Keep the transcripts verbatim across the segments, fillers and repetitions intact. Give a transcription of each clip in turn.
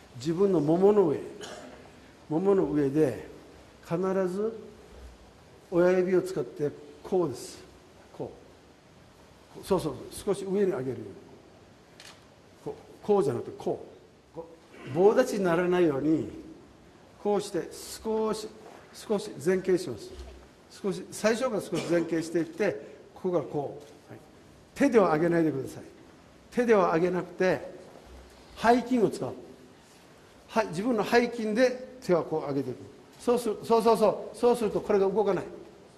自分のももの上ももの上で必ず親指を使ってこうです。こうそうそう少し上に上げるようにこう、こうじゃなくてこう、こう棒立ちにならないようにこうして少し少し前傾します。少し最初から少し前傾していってここがこう、はい、手では上げないでください。手では上げなくて背筋を使う、はい、自分の背筋で手はこう上げていく。そうするそうそうそうそうするとこれが動かない。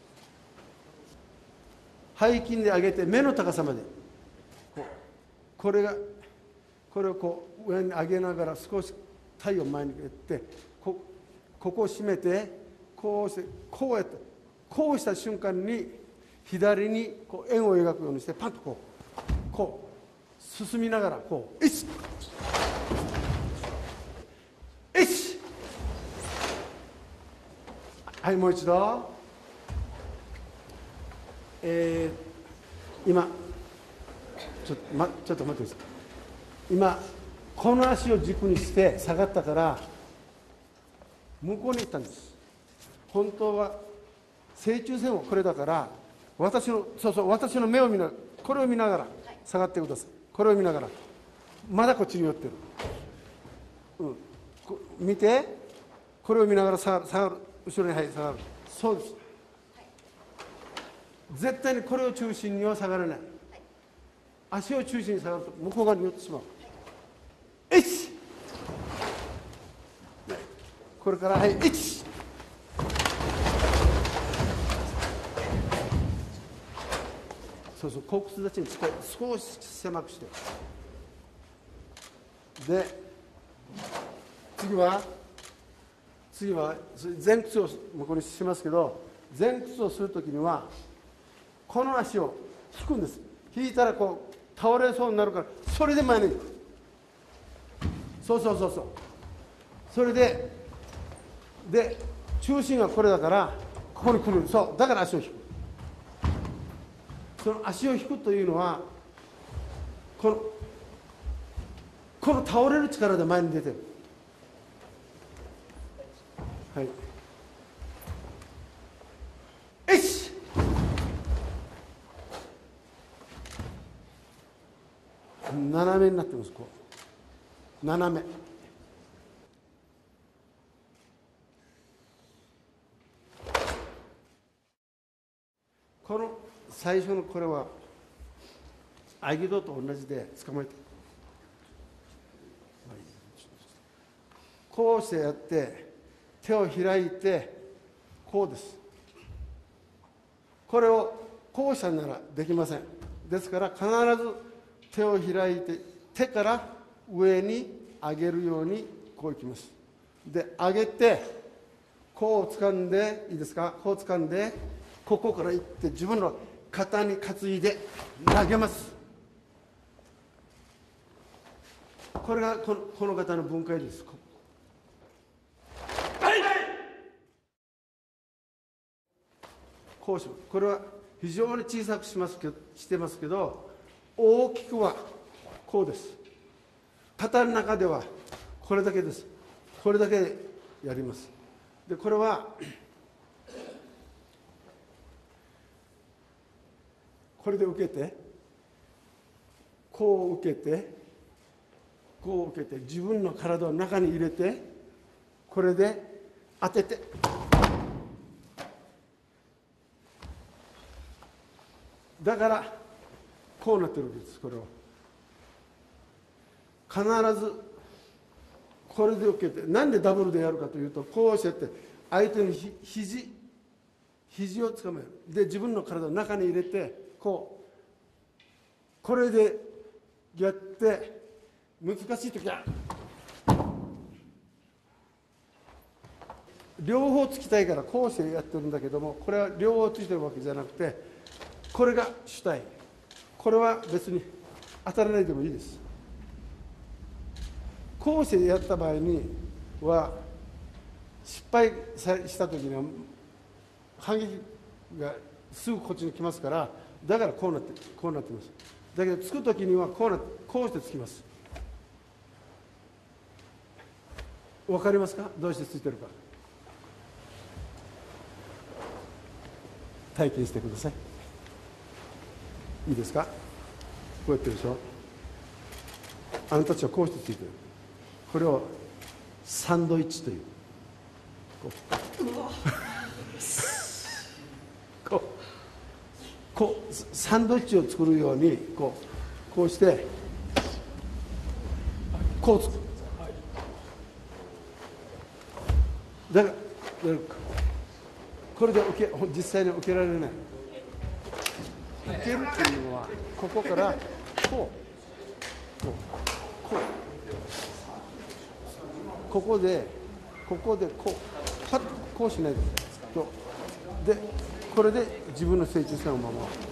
背筋で上げて目の高さまでこうこれがこれをこう上に上げながら少し体を前にやってこここを締めてこうしてこうやってこうした瞬間に左にこう円を描くようにしてパンとこうこう進みながらこういちいちはいもう一度、えー、今ちょっと、ま、ちょっと待ってください。今この足を軸にして下がったから向こうに行ったんです。本当は正中線はこれだから私のそうそう私の目を見ながらこれを見ながら下がってください。これを見ながらまだこっちに寄ってる、うん、見てこれを見ながら下がる下がる後ろにはい下がる。そうです。絶対にこれを中心には下がらない。足を中心に下がると向こう側に寄ってしまう。いちこれからはいいちそうそう後屈立ちに近い少し狭くしてで次は次は前屈を向こうにしますけど前屈をするときにはこの足を引くんです。引いたらこう倒れそうになるからそれで前に行く。そうそうそうそうそれでで中心がこれだからここに来る。そうだから足を引く。その足を引くというのはこのこの倒れる力で前に出てる。はいよし斜めになってます。こう斜めこの最初のこれは合気道と同じで捕まえてこうしてやって手を開いてこうです。これをこうしたならできません。ですから必ず手を開いて手から上に上げるようにこういきます。で上げてこう掴んでいいですか。こう掴んでここからいって自分の肩に担いで投げます。これがこの、この方の分解です。こうします。これは非常に小さくしますけどしてますけど大きくはこうです。肩の中ではこれだけです。これだけでやります。でこれはこれで受けてこう受けてこう受けて自分の体を中に入れてこれで当ててだからこうなってるわけです。これを必ずこれで受けてなんでダブルでやるかというとこうしてって相手のひ肘肘をつかめる。で自分の体を中に入れてこうこれでやって難しい時は両方つきたいからこうしてやってるんだけどもこれは両方ついてるわけじゃなくてこれが主体。これは別に当たらないでもいいです。こうしてやった場合には失敗した時には反撃がすぐこっちに来ますからだからこうなってこうなってます。だけどつく時にはこうなこうしてつきます。 分かりますか？どうしてついてるか。体験してください。いいですか？こうやってるでしょ。あなたたちはこうしてついてる。これをサンドイッチという。こうこうこうサンドイッチを作るようにこうこうしてこう作る。だからこれで受け実際に受けられない。受けるっていうのはここからこうこうこうここでここでこうパッとこうしないとでこれで自分の成長したまま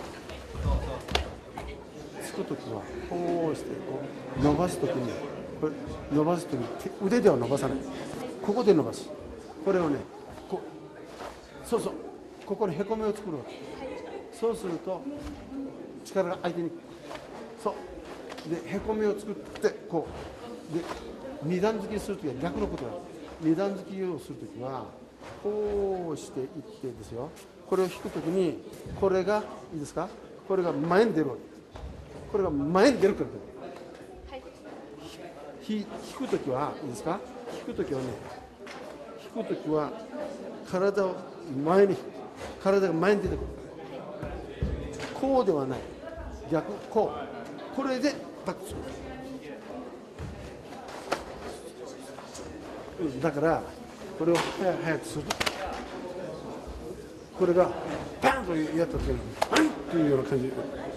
つくときはこうしてこう伸ばすときにこれ伸ばすときに腕では伸ばさない。ここで伸ばす。これをねこうそうそうここにへこみを作るわけ。そうすると力が相手にそうでへこみを作ってこうで二段突きするときは逆のことだ。二段突きをするときはこうしていってですよ。これを引くときにこれがいいですか？これが前に出るわけ。これが前に出るから、はい、引くときはいいですか？引くときはね引くときは体を前に体が前に出てくる。こうではない。逆こうこれでバックする。だからこれを早くするとこれがバンとやった時にバンというような感じで